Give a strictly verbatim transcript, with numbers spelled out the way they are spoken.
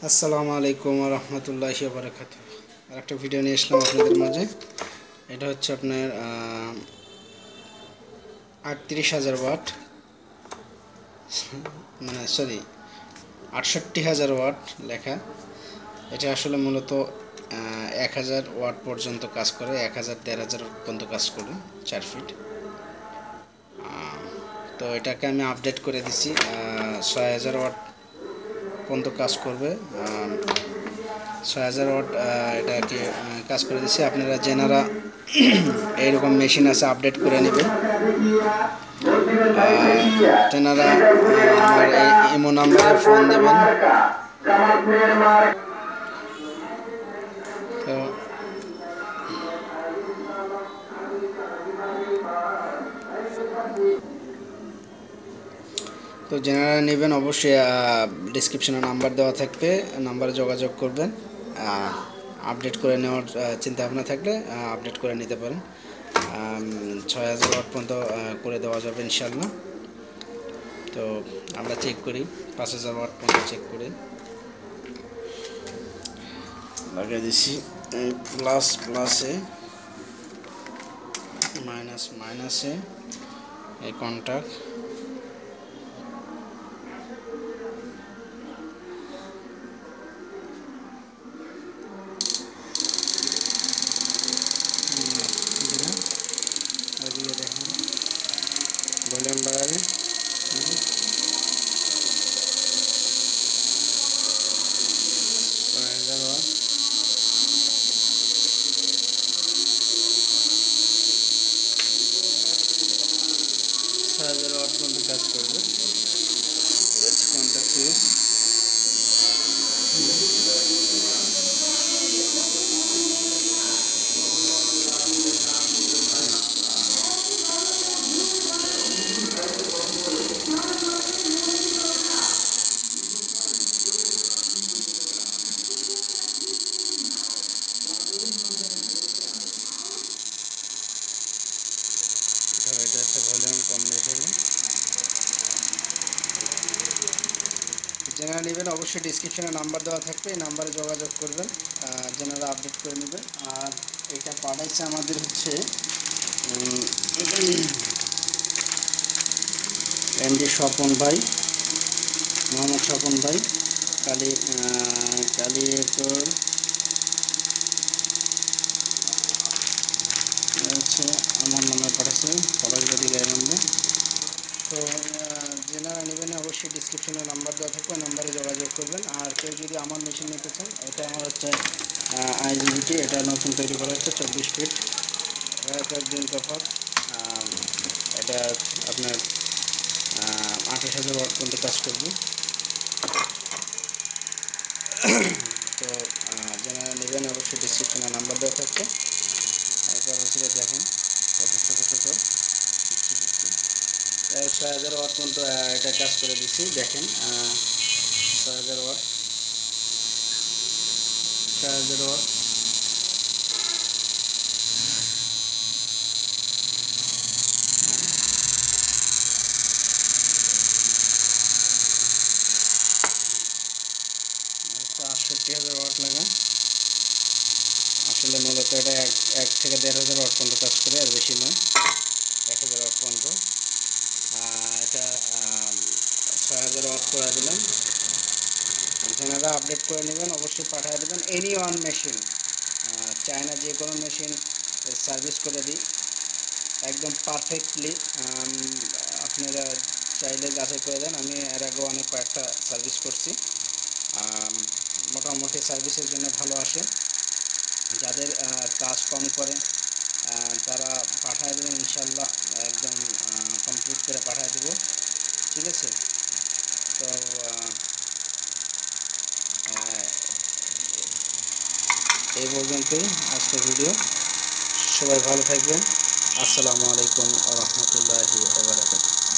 আসসালামু আলাইকুম ওয়া রাহমাতুল্লাহি ওয়া বারাকাতুহু। আরেকটা ভিডিও নিয়ে আসলাম আপনাদের মাঝে। এটা হচ্ছে আপনার আটত্রিশ হাজার ওয়াট, মানে সরি আটষট্টি হাজার ওয়াট লেখা। এটা আসলে মূলত এক হাজার ওয়াট পর্যন্ত কাজ করে, এক হাজার দেড় হাজার পর্যন্ত কাজ করে, চার ফিট। তো এটাকে আমি আপডেট করে দিছি, ছয় হাজার ওয়াট পর্যন্ত কাজ করবে। ছয় হাজার ওয়াট এটাকে কাজ করে দিচ্ছি। আপনারা যেনারা এইরকম মেশিন আছে আপডেট করে নেবেন, তেনারা আমার ইমো নাম্বারে ফোন দেবেন। তো তো যেনারা নেবেন অবশ্যই ডিসক্রিপশনে নাম্বার দেওয়া থাকবে, নাম্বারে যোগাযোগ করবেন। আপডেট করে নেওয়ার চিন্তা ভাবনা থাকলে আপডেট করে নিতে পারেন। ছয় হাজার ওয়াট পর্যন্ত করে দেওয়া যাবে ইনশাল্লাহ। তো আমরা চেক করি, পাঁচ হাজার ওয়াট পর্যন্ত চেক করে লাগিয়ে দিচ্ছি। প্লাস প্লাসে, মাইনাস মাইনাসে, এই কন্ট্যাক্ট দেখেন, ভলিউম বাড়াবে। ছয় হাজার ওয়াট, ছয় হাজার ওয়াট পর্যন্ত কাজ করবে। কন্ট্যাক্ট সুইচ, এটা হচ্ছে ভলিউম কম বেশি। যারা নেবেন অবশ্যই ডিসক্রিপশনে নাম্বার দেওয়া থাকবে, এই নাম্বারে যোগাযোগ করবেন, যারা আপডেট করে নেবেন। আর এটা পাঠাইছে আমাদের হচ্ছে এমডি স্বপন ভাই, মোহাম্মদ স্বপন ভাই, কালী কালিয়াকৈর হচ্ছে আমার নামে পাঠাচ্ছে, পলাশবাড়ি গাইবান্ধা। তো যারা নেবেন অবশ্যই ডিসক্রিপশনে নাম্বার দেওয়া থাকবে, নাম্বারে যোগাযোগ করবেন। আর কেউ যদি আমার মেশিন নিতে চান, এটা আমার হচ্ছে আইজিবিটি, এটা নতুন তৈরি করা হচ্ছে, চব্বিশ ফিট, দিন তফাৎ। এটা আপনার আঠাশ হাজার ওয়াট পর্যন্ত কাজ করবে। তো যারা নেবেন অবশ্যই ডিসক্রিপশনে নাম্বার দেওয়া থাকবে। এরপর হচ্ছে দেখেন কত ছোটো ছোটো, ছয় হাজার ওয়াট পর্যন্ত এটা কাজ করে দিচ্ছি। দেখেন ছয় হাজার ওয়াট, ছয় হাজার ওয়াট, আটষট্টি হাজার ওয়াট লাগা। আসলে মূলত এটা এক এক থেকে দেড় হাজার ওয়াট পর্যন্ত কাজ করে, আর বেশি নয়, এক হাজার ওয়াট পর্যন্ত। এটা ছয় হাজার ওয়াট করে দিলাম। যারা আপডেট করে নেবেন অবশ্যই পাঠিয়ে দেবেন। এনি ওয়ান মেশিন, চায়না যে কোনো মেশিন সার্ভিস করে দিই একদম পারফেক্টলি। আপনারা চাইলে যাচাই করে দেন, আমি এর আগেও অনেক কয়েকটা সার্ভিস করছি, মোটামুটি সার্ভিসের জন্য ভালো আসে। যাদের কাজ কম করে তারা পাঠিয়ে দেবেন, ইনশাল্লাহ একদম কমপ্লিট করে পাঠিয়ে দেবো, ঠিক আছে। তো এই পর্যন্তই আজকের ভিডিও। সবাই ভালো থাকবেন। আসসালামু আলাইকুম ওয়া রাহমাতুল্লাহি ওয়া বারাকাতুহু।